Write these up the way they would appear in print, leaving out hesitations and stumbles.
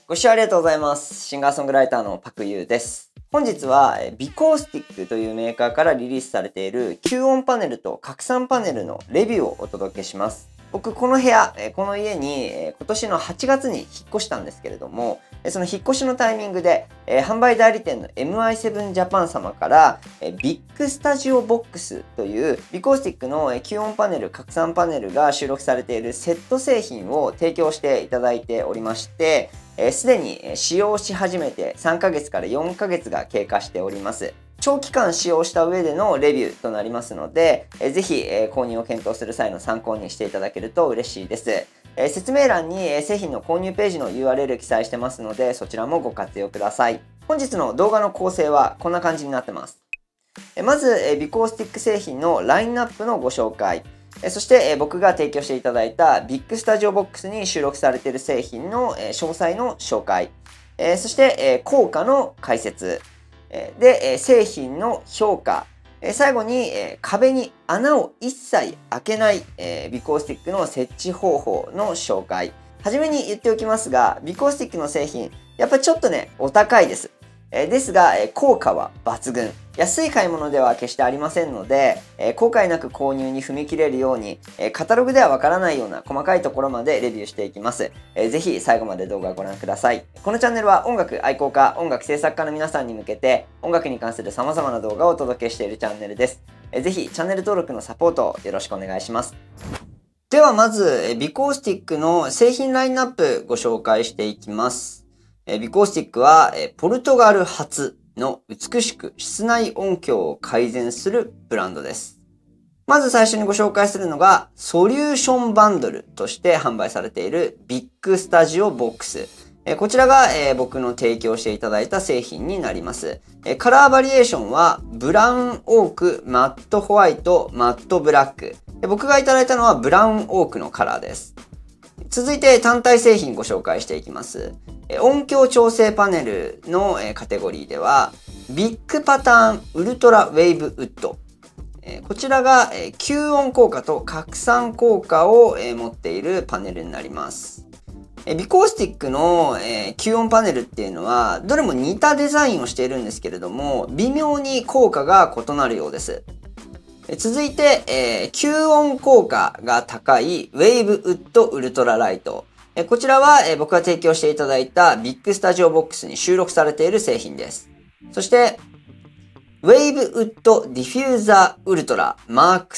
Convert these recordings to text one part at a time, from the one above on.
ご視聴ありがとうございます。シンガーソングライターのパクユーです。本日はビコースティックというメーカーからリリースされている吸音パネルと拡散パネルのレビューをお届けします。僕、この部屋、この家に今年の8月に引っ越したんですけれども、その引っ越しのタイミングで販売代理店の MI7 ジャパン様からビッグスタジオボックスというビコースティックの吸音パネル、拡散パネルが収録されているセット製品を提供していただいておりまして、すでに使用し始めて3ヶ月から4ヶ月が経過しております。長期間使用した上でのレビューとなりますので、ぜひ購入を検討する際の参考にしていただけると嬉しいです。説明欄に製品の購入ページの URL 記載してますので、そちらもご活用ください。本日の動画の構成はこんな感じになってます。まず、ビコースティック製品のラインナップのご紹介。そして僕が提供していただいたビッグスタジオボックスに収録されている製品の詳細の紹介。そして効果の解説。で、製品の評価。最後に壁に穴を一切開けないビコースティックの設置方法の紹介。はじめに言っておきますが、ビコースティックの製品、やっぱりちょっとね、お高いです。ですが、効果は抜群。安い買い物では決してありませんので、後悔なく購入に踏み切れるように、カタログではわからないような細かいところまでレビューしていきます。ぜひ最後まで動画をご覧ください。このチャンネルは音楽愛好家、音楽制作家の皆さんに向けて、音楽に関する様々な動画をお届けしているチャンネルです。ぜひチャンネル登録のサポートをよろしくお願いします。ではまず、ビコースティックの製品ラインナップご紹介していきます。ビコースティックはポルトガル発の美しく室内音響を改善するブランドです。まず最初にご紹介するのがソリューションバンドルとして販売されているビッグスタジオボックス。こちらが僕の提供していただいた製品になります。カラーバリエーションはブラウンオーク、マットホワイト、マットブラック。僕がいただいたのはブラウンオークのカラーです。続いて単体製品ご紹介していきます。音響調整パネルのカテゴリーでは、ビッグパターンウルトラウェーブウッド。こちらが吸音効果と拡散効果を持っているパネルになります。ビコースティックの吸音パネルっていうのは、どれも似たデザインをしているんですけれども、微妙に効果が異なるようです。続いて、吸音効果が高いウェーブウッドウルトラライト。こちらは僕が提供していただいたビッグスタジオボックスに収録されている製品です。そして、ウェーブウッドディフューザーウルトラマーク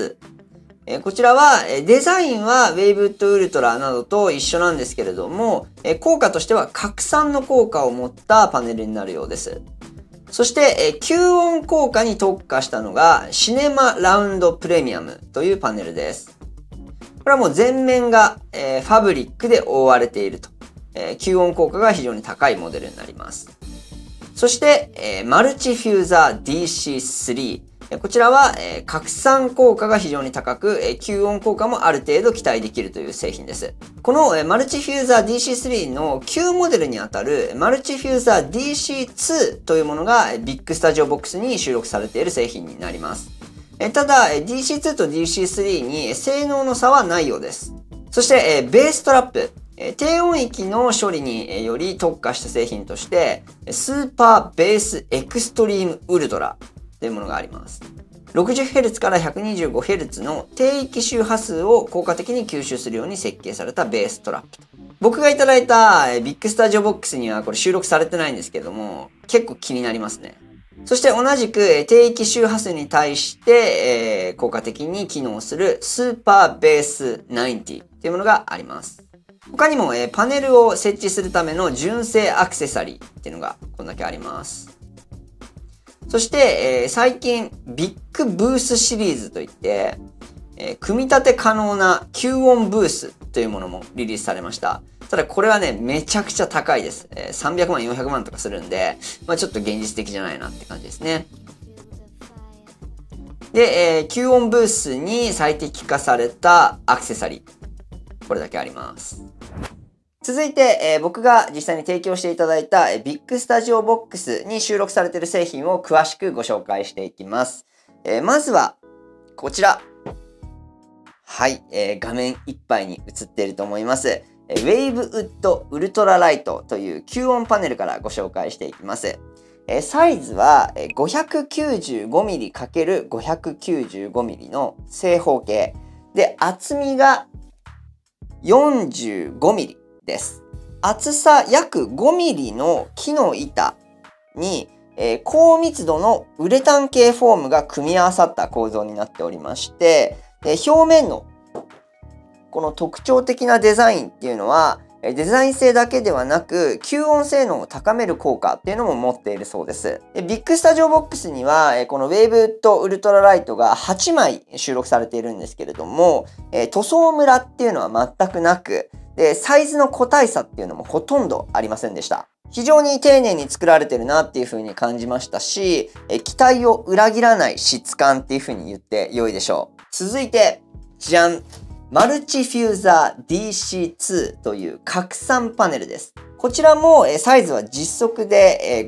2。こちらはデザインはウェーブウッドウルトラなどと一緒なんですけれども、効果としては拡散の効果を持ったパネルになるようです。そして、吸音効果に特化したのがシネマラウンドプレミアムというパネルです。これはもう全面が、ファブリックで覆われていると、吸音効果が非常に高いモデルになります。そして、マルチフューザー DC3。こちらは、拡散効果が非常に高く、吸音効果もある程度期待できるという製品です。この、マルチフューザー DC3 の旧モデルにあたるマルチフューザー DC2 というものがビッグスタジオボックスに収録されている製品になります。ただ、DC2 と DC3 に性能の差はないようです。そして、ベーストラップ。低音域の処理により特化した製品として、スーパーベースエクストリームウルトラというものがあります。60Hz から 125Hz の低域周波数を効果的に吸収するように設計されたベーストラップ。僕がいただいたビッグスタジオボックスにはこれ収録されてないんですけども、結構気になりますね。そして同じく低域周波数に対して効果的に機能するスーパーベース90というものがあります。他にもパネルを設置するための純正アクセサリーっていうのがこんだけあります。そして最近ビッグブースシリーズといって組み立て可能な吸音ブースというものもリリースされました。ただこれはね、めちゃくちゃ高いです。300万、400万とかするんで、ちょっと現実的じゃないなって感じですね。で、吸音ブースに最適化されたアクセサリー。これだけあります。続いて、僕が実際に提供していただいたビッグスタジオボックスに収録されている製品を詳しくご紹介していきます。まずは、こちら。はい、画面いっぱいに映っていると思います。 ウェイブウッドウルトラライトという吸音パネルからご紹介していきます。サイズは 595mm×595mm の正方形で、厚みが 45mm です。厚さ約 5mm の木の板に高密度のウレタン系フォームが組み合わさった構造になっておりまして、表面のこの特徴的なデザインっていうのは、デザイン性だけではなく、吸音性能を高める効果っていうのも持っているそうです。ビッグスタジオボックスには、このウェーブウッドウルトラライトが8枚収録されているんですけれども、塗装ムラっていうのは全くなく、で、サイズの個体差っていうのもほとんどありませんでした。非常に丁寧に作られてるなっていう風に感じましたし、期待を裏切らない質感っていう風に言って良いでしょう。続いて、じゃん！マルチフューザー DC2 という拡散パネルです。こちらもサイズは実測で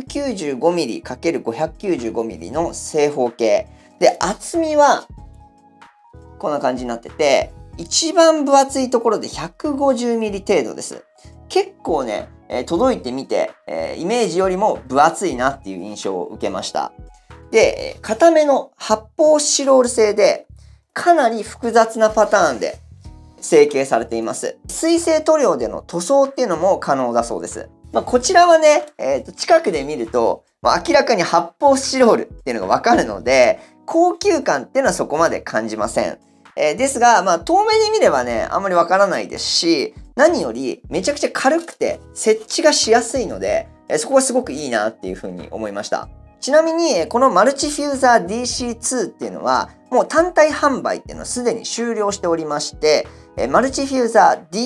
595mm×595mm の正方形。で、厚みはこんな感じになってて、一番分厚いところで 150mm 程度です。結構ね、届いてみて、イメージよりも分厚いなっていう印象を受けました。で、硬めの発泡スチロール製で、かなり複雑なパターンで成形されています。水性塗料での塗装っていうのも可能だそうです。こちらはね、近くで見ると、明らかに発泡スチロールっていうのがわかるので、高級感っていうのはそこまで感じません。ですが、遠目に見ればね、あんまりわからないですし、何よりめちゃくちゃ軽くて設置がしやすいので、そこがすごくいいなっていうふうに思いました。ちなみに、このマルチフューザー DC2 っていうのは、もう単体販売っていうのはすでに終了しておりまして、マルチフューザー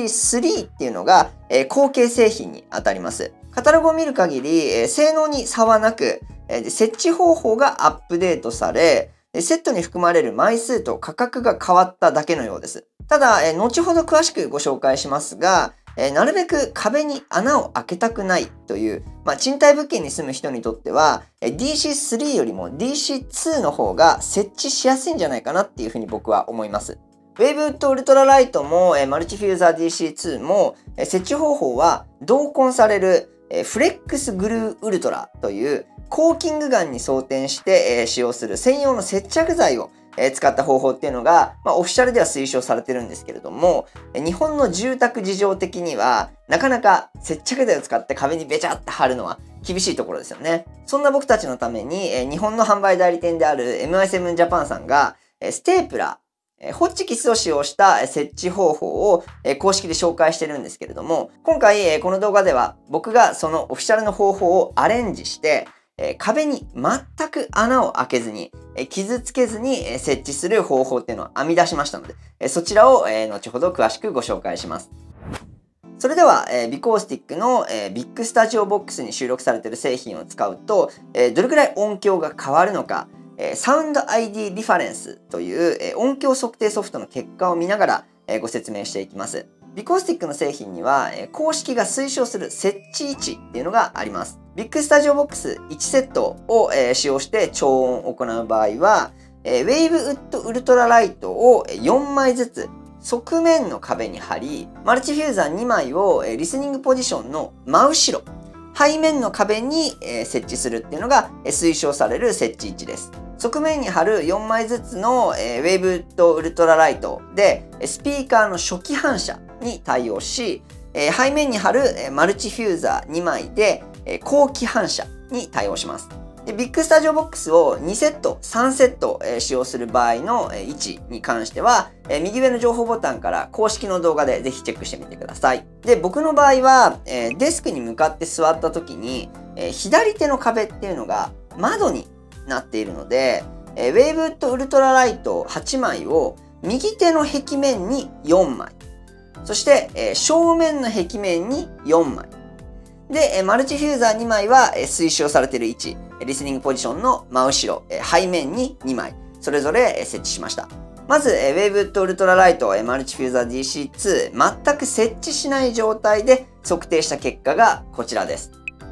DC3 っていうのが後継製品にあたります。カタログを見る限り、性能に差はなく、設置方法がアップデートされ、セットに含まれる枚数と価格が変わっただけのようです。ただ、後ほど詳しくご紹介しますが、なるべく壁に穴を開けたくないという、賃貸物件に住む人にとっては、DC3 よりも DC2 の方が設置しやすいんじゃないかなっていうふうに僕は思います。ウェーブウッドウルトラライトもマルチフューザー DC2 も設置方法は同梱されるフレックスグルーウルトラというコーキングガンに装填して使用する専用の接着剤を使った方法っていうのが、オフィシャルでは推奨されてるんですけれども、日本の住宅事情的には、なかなか接着剤を使って壁にべちゃって貼るのは厳しいところですよね。そんな僕たちのために、日本の販売代理店である MI7 ジャパンさんが、ステープラー、ホッチキスを使用した設置方法を公式で紹介してるんですけれども、今回この動画では僕がそのオフィシャルの方法をアレンジして、壁に全く穴を開けずに、傷つけずに設置する方法っていうのを編み出しましたので、そちらを後ほど詳しくご紹介します。それでは、ビコースティックのビッグスタジオボックスに収録されている製品を使うと、どれくらい音響が変わるのか、サウンド ID リファレンスという音響測定ソフトの結果を見ながらご説明していきます。ビコースティックの製品には公式が推奨する設置位置っていうのがあります。ビッグスタジオボックス1セットを使用して超音を行う場合は、ウェーブウッドウルトラライトを4枚ずつ側面の壁に貼り、マルチフューザー2枚をリスニングポジションの真後ろ、背面の壁に設置するっていうのが推奨される設置位置です。側面に貼る4枚ずつのウェーブウッドウルトラライトでスピーカーの初期反射に対応し、背面に貼るマルチフューザー2枚で後期反射に対応します。ビッグスタジオボックスを2セット、3セット使用する場合の位置に関しては、右上の情報ボタンから公式の動画でぜひチェックしてみてください。で、僕の場合はデスクに向かって座った時に左手の壁っていうのが窓になっているので、ウェーブウッドウルトラライト8枚を右手の壁面に4枚、そして正面の壁面に4枚。で、マルチフューザー2枚は推奨されている位置、リスニングポジションの真後ろ、背面に2枚、それぞれ設置しました。まず、ウェーブウッドウルトラライト、マルチフューザー DC2、全く設置しない状態で測定した結果がこちらです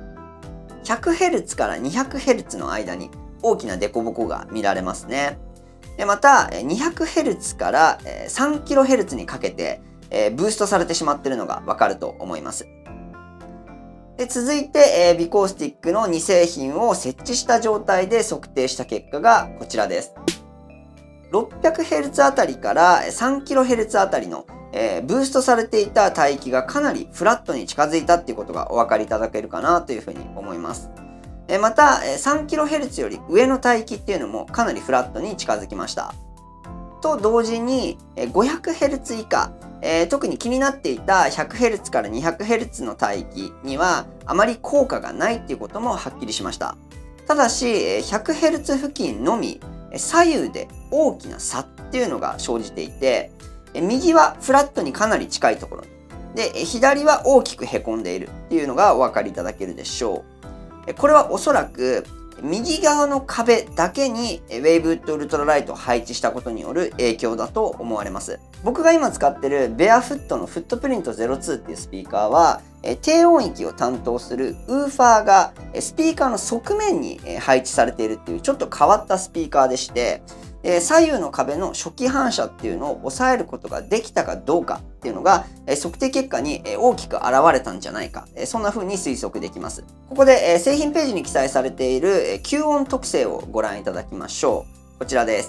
。100Hz から 200Hz の間に大きな凸凹が見られますね。でまた、200Hz から 3kHz にかけて、 ブーストされてしまっているのがわかると思います。で続いて、ビコースティックの2製品を設置した状態で測定した結果がこちらです。600Hz あたりから 3kHz あたりの、ブーストされていた帯域がかなりフラットに近づいたっていうことがお分かりいただけるかなというふうに思います。また 3kHz より上の帯域っていうのもかなりフラットに近づきました。と同時に 500Hz 以下、特に気になっていた 100Hz から 200Hz の帯域にはあまり効果がないっていうこともはっきりしました。ただし 100Hz 付近のみ左右で大きな差っていうのが生じていて、右はフラットにかなり近いところに、で左は大きくへこんでいるっていうのがお分かりいただけるでしょう。これはおそらく右側の壁だけにウェイブウッドウルトラライトを配置したことによる影響だと思われます。僕が今使ってるベアフットのフットプリント02っていうスピーカーは低音域を担当するウーファーがスピーカーの側面に配置されているっていうちょっと変わったスピーカーでして、左右の壁の初期反射っていうのを抑えることができたかどうかっていうのが測定結果に大きく現れたんじゃないか、そんな風に推測できます。ここで製品ページに記載されている吸音特性をご覧いただきましょう。こちらです。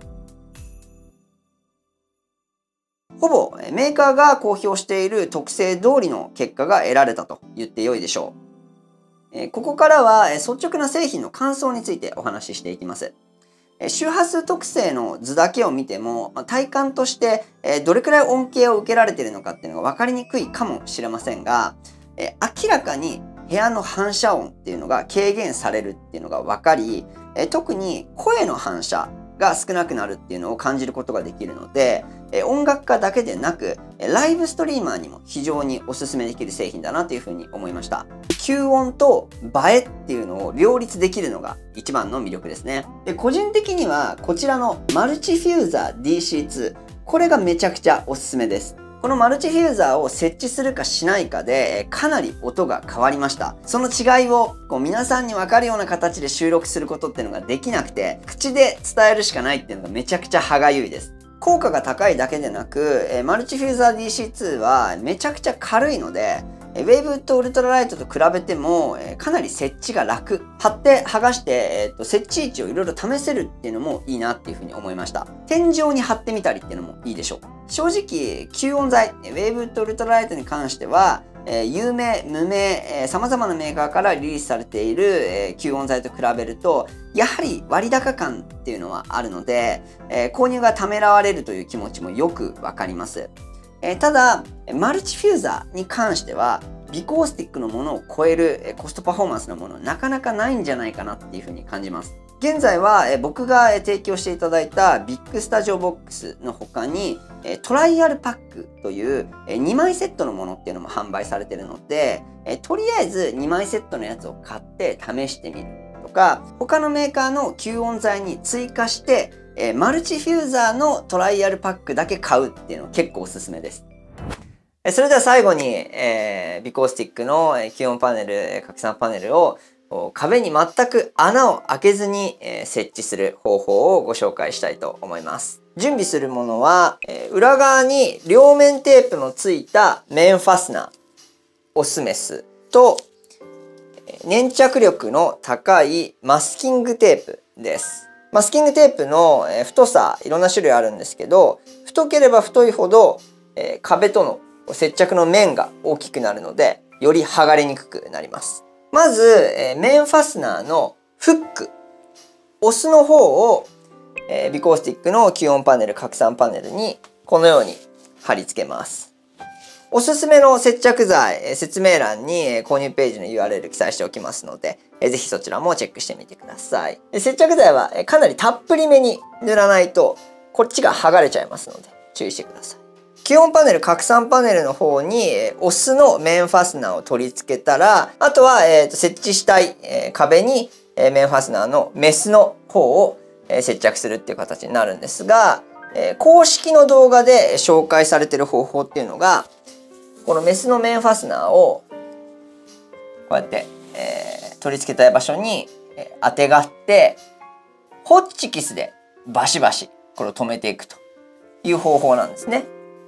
ほぼメーカーが公表している特性通りの結果が得られたと言って良いでしょう。ここからは率直な製品の感想についてお話ししていきます。周波数特性の図だけを見ても体感としてどれくらい恩恵を受けられているのかっていうのが分かりにくいかもしれませんが、明らかに部屋の反射音っていうのが軽減されるっていうのが分かり、特に声の反射が少なくなるっていうのを感じることができるので、音楽家だけでなくライブストリーマーにも非常におすすめできる製品だなというふうに思いました。吸音と映えっていうのを両立できるのが一番の魅力ですね。で個人的にはこちらのマルチフューザー DC2、 これがめちゃくちゃおすすめです。このマルチフューザーを設置するかしないかでかなり音が変わりました。その違いを皆さんに分かるような形で収録することっていうのができなくて、口で伝えるしかないっていうのがめちゃくちゃ歯がゆいです。効果が高いだけでなくマルチフューザー DC2 はめちゃくちゃ軽いのでウェイブウッドウルトラライトと比べてもかなり設置が楽。貼って剥がして設置位置をいろいろ試せるっていうのもいいなっていうふうに思いました。天井に貼ってみたりっていうのもいいでしょう。正直吸音材ウェイブウッドウルトラライトに関しては有名無名様々なメーカーからリリースされている吸音材と比べるとやはり割高感っていうのはあるので購入がためらわれるという気持ちもよくわかります。ただマルチフューザーに関してはビコースティックのものを超えるコストパフォーマンスのものはなかなかないんじゃないかなっていうふうに感じます。現在は僕が提供していただいたビッグスタジオボックスの他にトライアルパックという2枚セットのものっていうのも販売されているのでとりあえず2枚セットのやつを買って試してみるとか、他のメーカーの吸音材に追加してマルチフューザーのトライアルパックだけ買うっていうのは結構おすすめです。それでは最後にビコースティックの吸音パネル、拡散パネルを壁に全く穴を開けずに設置する方法をご紹介したいと思います。準備するものは裏側に両面テープのついた面ファスナー、オスメスと粘着力の高いマスキングテープです。マスキングテープの太さいろんな種類あるんですけど、太ければ太いほど壁との接着の面が大きくなるのでより剥がれにくくなります。まず面ファスナーのフック、オスの方をビコースティックの吸音パネル、拡散パネルにこのように貼り付けます。おすすめの接着剤、説明欄に購入ページの URL 記載しておきますので、ぜひそちらもチェックしてみてください。接着剤はかなりたっぷりめに塗らないとこっちが剥がれちゃいますので注意してください。吸音パネル、拡散パネルの方にオスの面ファスナーを取り付けたら、あとは設置したい壁に面ファスナーのメスの方を接着するっていう形になるんですが、公式の動画で紹介されている方法っていうのが、このメスの面ファスナーをこうやって取り付けたい場所に当てがってホッチキスでバシバシこれを留めていくという方法なんですね。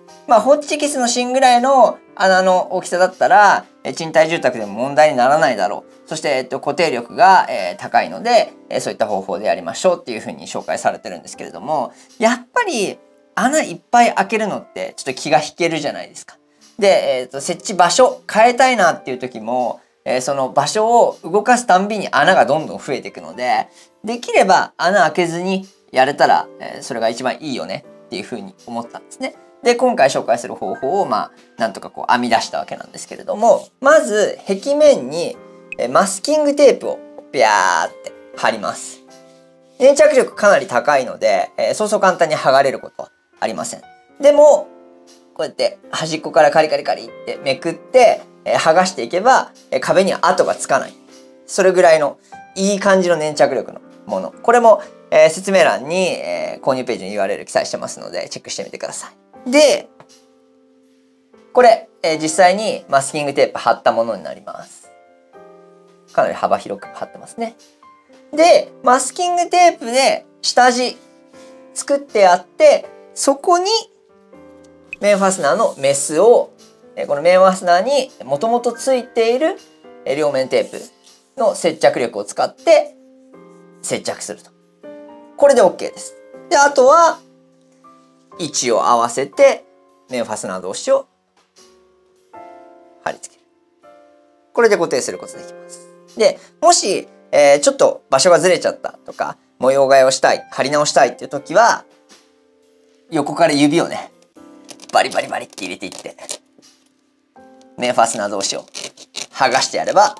ホチキスの芯ぐらいの穴の大きさだったら、賃貸住宅でも問題にならないだろう。そして、固定力が、高いので、そういった方法でやりましょうっていうふうに紹介されてるんですけれども、やっぱり穴いっぱい開けるのってちょっと気が引けるじゃないですか。で、設置場所変えたいなっていう時も、その場所を動かすたんびに穴がどんどん増えていくので、できれば穴開けずにやれたら、それが一番いいよねっていうふうに思ったんですね。で、今回紹介する方法を、なんとかこう編み出したわけなんですけれども、まず、壁面にマスキングテープをビャーって貼ります。粘着力かなり高いので、そうそう簡単に剥がれることはありません。でも、こうやって端っこからカリカリカリってめくって、剥がしていけば、壁には跡がつかない。それぐらいのいい感じの粘着力のもの。これも、説明欄に、購入ページの URL 記載してますので、チェックしてみてください。で、これ、実際にマスキングテープ貼ったものになります。かなり幅広く貼ってますね。で、マスキングテープで下地作ってあって、そこにメンファスナーのメスを、このメンファスナーにもともとついている両面テープの接着力を使って接着すると。これで OK です。で、あとは位置を合わせてメンファスナー同士を貼り付ける。これで固定することができます。で、もし、ちょっと場所がずれちゃったとか、模様替えをしたい、貼り直したいっていう時は、横から指をね、バリバリバリって入れていって、メンファスナー同士を剥がしてやれば、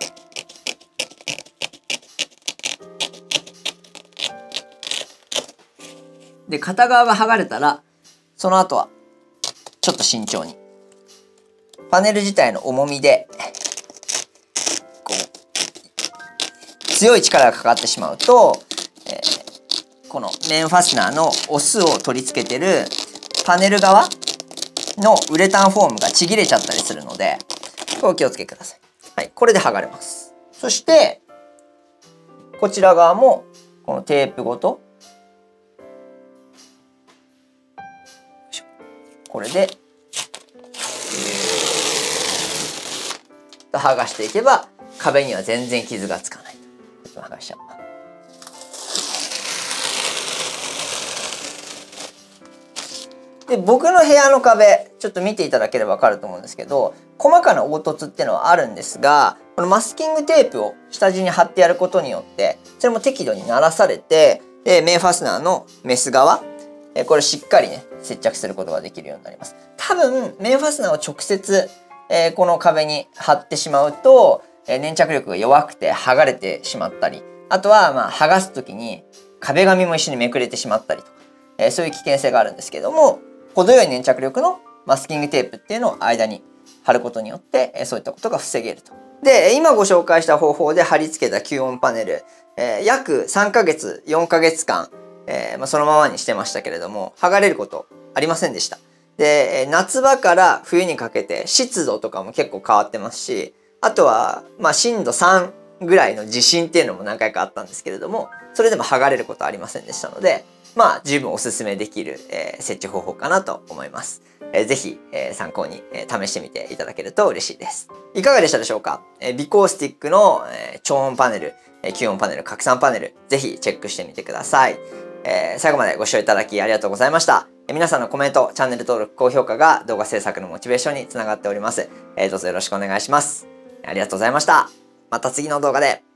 で、片側が剥がれたら、その後は、ちょっと慎重に。パネル自体の重みで、こう、強い力がかかってしまうと、このメンファスナーのオスを取り付けてるパネル側のウレタンフォームがちぎれちゃったりするので、これお気をつけください。はい、これで剥がれます。そして、こちら側も、このテープごと、これで、剥がしていけば、壁には全然傷がつかない。剥がしちゃう。で、僕の部屋の壁、ちょっと見ていただければわかると思うんですけど、細かな凹凸っていうのはあるんですが、このマスキングテープを下地に貼ってやることによって、それも適度にならされて、で、メンファスナーのメス側、これしっかりね、接着することができるようになります。多分、メンファスナーを直接、この壁に貼ってしまうと、粘着力が弱くて剥がれてしまったり、あとは、剥がすときに壁紙も一緒にめくれてしまったりとか、そういう危険性があるんですけども、程よい粘着力のマスキングテープっていうのを間に貼ることによって、そういったことが防げると。で、今ご紹介した方法で貼り付けた吸音パネル、約3ヶ月、4ヶ月間、そのままにしてましたけれども、剥がれることありませんでした。で、夏場から冬にかけて湿度とかも結構変わってますし、あとは、震度3ぐらいの地震っていうのも何回かあったんですけれども、それでも剥がれることはありませんでしたので、十分おすすめできる、設置方法かなと思います。ぜひ、参考に、試してみていただけると嬉しいです。いかがでしたでしょうか？ビコースティックの、超音パネル、吸音パネル、拡散パネル、ぜひチェックしてみてください。最後までご視聴いただきありがとうございました。皆さんのコメント、チャンネル登録、高評価が動画制作のモチベーションにつながっております。どうぞよろしくお願いします。ありがとうございました。また次の動画で。